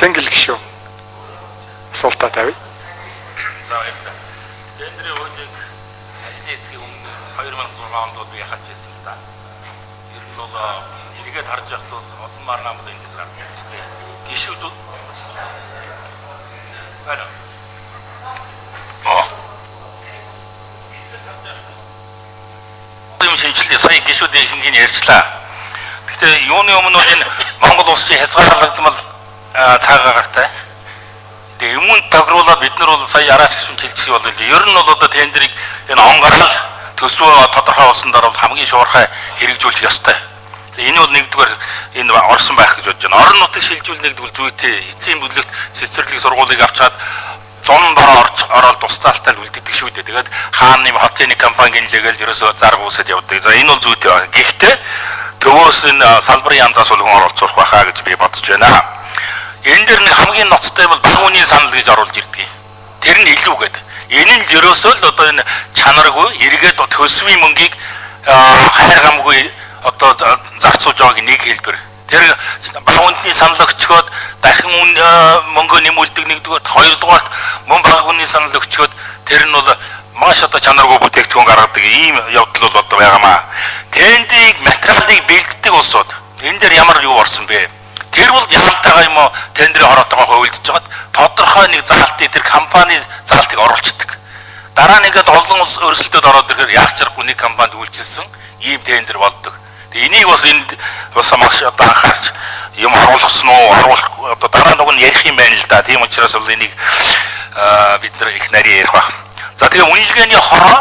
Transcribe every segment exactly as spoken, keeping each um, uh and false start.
Цэнгэл гişүү. Асуултаа тавья. За баярлалаа. Тендерийн хуулийг ажлын хэсгийг өмнө хоёр мянга и зургаан онд би яхаж байсан л да. Ер нь бол эргээд харж явахдаа олон мар намд эндээс гарч ирсэн. Гişүүд бол байна. Аа. юм шинжилгээ сая гişүүдийн ихэнхийг ярьчлаа. Гэхдээ юуны өмнө энэ Монгол улсын хязгаарлагдмал цаагаа гартай. Тэгээ юмд тохируулаад бид нар бол сая араас гişүүн чилжих бол ер нь бол одоо тендерийг энэ он гарал төсвөө тодорхойлсон дараа бол хамгийн шуурхай хэрэгжүүлэх ёстой. Энэ бол нэгдүгээр энэ орсон байх гэж бодож байна. Орон нутгийг шилжүүлэх нэгдүгээр зүйтэй эцсийн бүлэгт цэцэрлэг сургуулийг авчаад зун бороо орж ороод тусдаалтаа үлддэг шүү дээ. Тэгээд хааны хотын компанийн лэгээл ерөөсөө зарг үсэд явдаг. За энэ бол зүйтэй байна. Гэхдээ төвөөс энэ салбарын яамдаас бол хүн оролцох байхаа гэж би бодож байна. Энэ дэр нэг хамгийн ноцтой бол багууны санал гэж оруулж ирдэг. Тэр нь илүү гэдэг. Энэ нь ерөөсөө л одоо энэ чанаргүй эргээд төсвийн мөнгийг хайр гамгүй одоо зарцуулж байгааг нэг хэлбэр. Тэр багууны санал өгчгөөд дахин мөнгө нэмүүлдэг нэгдүгээр, хоёрдугаарт мөн багууны санал өгчгөөд тэр нь бол маш одоо чанаргүй бүтээгдэхүүн гаргадаг ийм явдал бол одоо байгаамаа. Тендерийг материалыг бэлддэг улсууд энэ дээр ямар юу орсон бэ? Тэр бол яамтайгаа юм уу тендерийн хороотойгоо хувилдж байгаад тодорхой нэг заалтыг тэр компани заалтыг оруулцдаг. Дараа нэгэд олон улс өрсөлдөд ороод ирэхээр яг чаргагүй нэг компанид үйлчилсэн ийм тендер болдог. Энийг бас энд бас маш одоо анхаарч юм оруулсан уу оруулах одоо дараа нэг нь ярих юм байна л да. Тийм учраас бол энийг бид нар их нарийн ярих баг. За тэгээ үнэлгээний хороо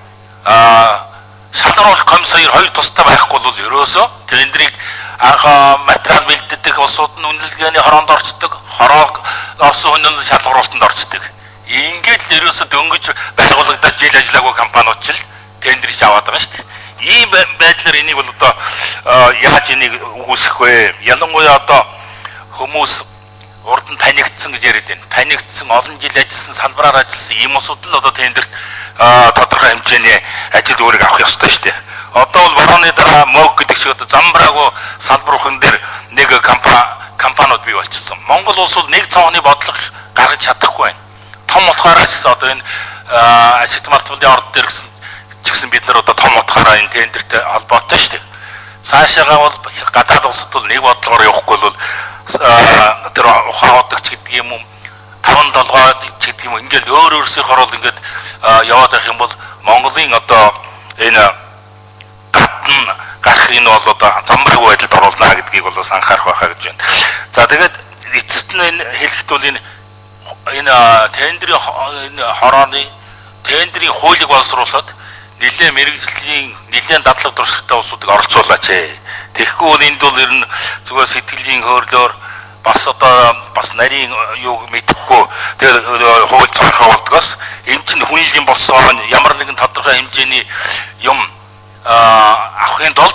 а шалгаруулах комиссар хоёр тустай байхгүй бол ерөөсөө тендерийг анх материал бэлддэг улсууд нь үнэлгээний хороонд орцдог, хороо орсон хүн нь шалгаруулалтанд орцдог. Ингээд л ерөөсөө дөнгөж байгуулагдаад жил ажиллаагүй компаниуд ч л тендерийг аваад байгаа шүү дээ. Ийм байдлаар энийг бол одоо яаж энийг үүсгэх вэ? Ялангуяа одоо хүмүүс урд нь танигдсан гэж яриад байна. Танигдсан олон жил ажилласан, салбараар ажилласан ийм улсууд л одоо тендерт тодорхой хэмжээний ажил үүрэг авах ёстой шүү дээ. Одоо бол борооны дараа мөг гэдэг шиг одоо замбраагүй салбархан дээр нэг компани компаниуд бий болчихсон. Монгол улс бол нэг цооны бодлого гаргаж чадахгүй байна. Том утгаараас ч одоо энэ ашигт малтбалын орд дээр гэсэн чигсэн бид нар одоо том утгаараа энэ тендертэй холбоотой шүү дээ. Цаашаага бол гадаад улсад бол нэг бодлогоор явахгүй бол тэр ухаадагч гэдэг юм уу таван долгоо гэдэг юм ингээд өөр өөрсдийнхөө бол ингээд яваад байх юм бол Монголын одоо энэ гадна гарах энэ бол одоо замбраагүй байдалд оруулна гэдгийг бол бас анхаарах байхаа гэж байна. За тэгээд эцэст нь энэ хэлэхэд бол энэ энэ тендерийн энэ хорооны тендерийн хуулийг боловсруулахад нэлээд мэрэгжлийн нэлээд дадлаг дурсагтай улсуудыг оролцуулаач. Тэгэхгүй бол энд бол ер нь зүгээр сэтгэлийн хөөрлөөр бас одоо бас нарийн юу мэдэхгүй тэр хууль цорхоо болдгоос энэ чинь хүнлэлийн болсон ямар нэгэн тодорхой хэмжээний юм авахын тулд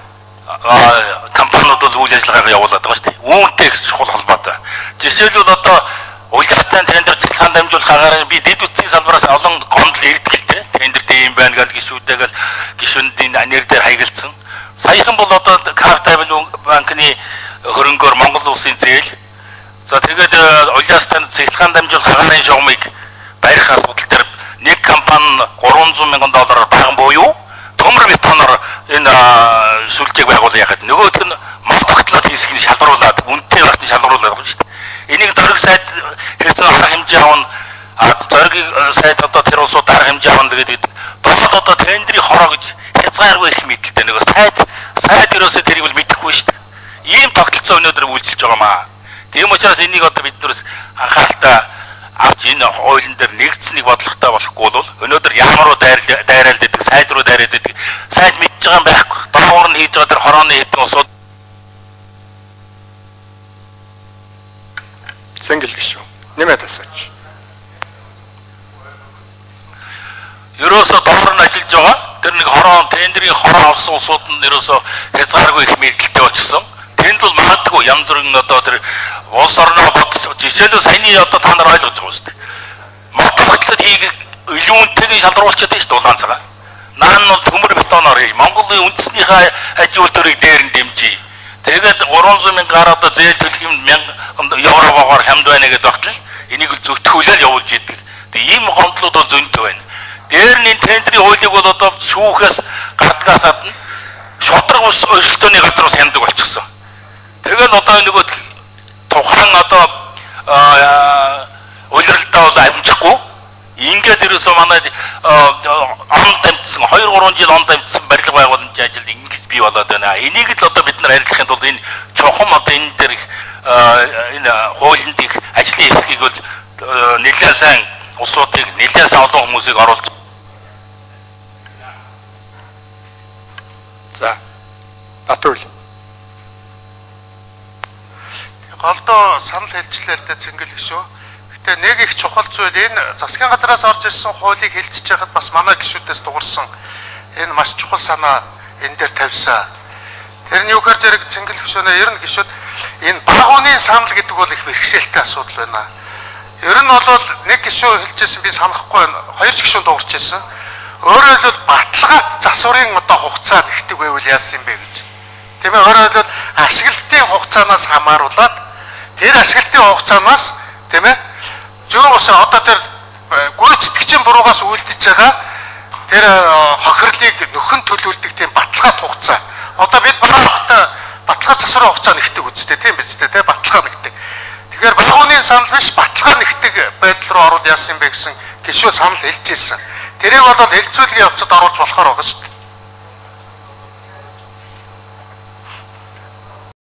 компаниуд бол үйл ажиллагаагаа явуулдаг байгаа шүү дээ. Үүнтэй чухал холбоотой. Жишээлбэл одоо улиралтай тендер цэглэхэн дамжуулах агаар би дэд үтсийн салбараас олон гомдол ирдэг л дээ. Тендерт ийм байна гэж гişүүдтэйгэл гişүндийн нэр дээр хаягдсан. Саяхан бол одоо Capital банкны хөрөнгөөр Монгол улсын зээл. За тэгээд улиралтай цэглэхэн дамжуулах агаарын шугамыг барих асуудал дээр нэг компани гурван зуун мянган доллараар баган буюу төмөр бетоноор энэ сүлжээг байгуулах яхад нөгөөх нь мал тогтлоод хийсгийг шалгаруулад үнэтэй байхад шалгаруулад байгаа шүү дээ. Энийг зориг сайд хэлсэн арга хэмжээ авна. Зоригийг сайд одоо тэр улсууд арга хэмжээ авна гэдэг. Досод одоо тендерийн хороо гэж хязгааргүй их мэдлэлтэй нэг сайд сайд ерөөсөө тэрийг бол мэдэхгүй шүү дээ. Ийм тогтолцоо өнөөдөр үйлчилж байгаа маа. Тийм учраас энийг одоо биднээс анхааралтай авч энэ хуулийн дээр нэгдсэн нэг бодлоготой болохгүй бол өнөөдөр ямар уу дайраад байдаг, сайд руу дайраад байдаг. Сайд мэдж байгаа юм байхгүй. Доогуур нь хийж байгаа тэр хорооны хэдэн улсууд Цэнгэл гişүү. Нэмээд асууч. Ерөөсөө доогуур нь ажиллаж байгаа. Тэр нэг хороо тендерийн хороо авсан улсууд нь ерөөсөө хязгааргүй их мэдлэлтэй болчихсон. Тэнд бол магадгүй янз бүрийн одоо тэр улс орноо бодож жишээлбэл саяны одоо та нар ойлгож байгаа шүү дээ. Моторлолтод хийх илүүнтэйг шалгаруулчихад байна шүү дээ улаан цагаан. Наан нь төмөр бетоноор хий. Монголын үндэснийхээ аж үйлдвэрийг дээр нь дэмжиж. Тэгээд гурван зуун мянган гараад зээл төлөх юм мянга евробогоор хямд байна гэдэг багтал энийг л зөвтгүүлэл явуулж идэг. Тэгээ ийм гомдлууд бол зөнтэй байна. Дээр нь тендерийн хуулийг бол одоо шүүхээс гардгаас гадна шодрог ус өрсөлдөөний газар ус хяндаг болчихсон. Тэгэл одоо нөгөө тухайн одоо улиралдаа бол амжихгүй. Ингээд ерөөсөө манай он дамжсан хоёр гурван жил он дамжсан барилга байгууламжийн ажилд ингэж бий болоод байна. Энийг л одоо бид нар арилгахын тулд энэ чухам одоо энэ дээр энэ хуулинд их ажлын хэсгийг бол нэлээд сайн улсуудыг нэлээд сайн олон хүмүүсийг оруулж. За. Батүл. Голдоо санал хэлжлээ л дээ цэнгэл гişүү. Гэтэ нэг их чухал зүйл энэ засгийн газраас орж ирсэн хуулийг хэлцэж байхад бас манай гişүүдээс дуурсан энэ маш чухал санаа энэ дээр тавьсан. Тэрний юу гэхээр зэрэг цэнгэл гişүүнээ ер нь гişүүд энэ багууны санал гэдэг бол их бэрхшээлтэй асуудал байна. Ер нь бол нэг гişүү хэлжсэн би санахгүй байна. Хоёр ч гişүүн дуурч ирсэн. Өөрөөр хэлбэл баталгаат засварын одоо хугацаа нэгтгэв байвал яасан юм бэ гэж. Тийм ээ, өөрөөр хэлбэл ашиглалтын хугацаанаас хамааруулаад тэр ашиглалтын хугацаанаас тийм ээ зөв ус одоо тэр гүйцэтгэгчийн буруугаас үлдэж байгаа тэр хохирлыг нөхөн төлөвлөдөг тийм баталгаат хугацаа. Одоо бид багаахтай баталгаа засварын хугацаа нэгтгэв үстэй тийм биз дээ, тийм баталгаа нэгтгэв. Тэгэхээр багууны санал биш баталгаа нэгтгэв байдал руу ороод яасан юм бэ гэсэн гişүү санал хэлж ирсэн. Тэрийг бол хэлцүүлгийн явцад оруулж болохоор байгаа шүү дээ.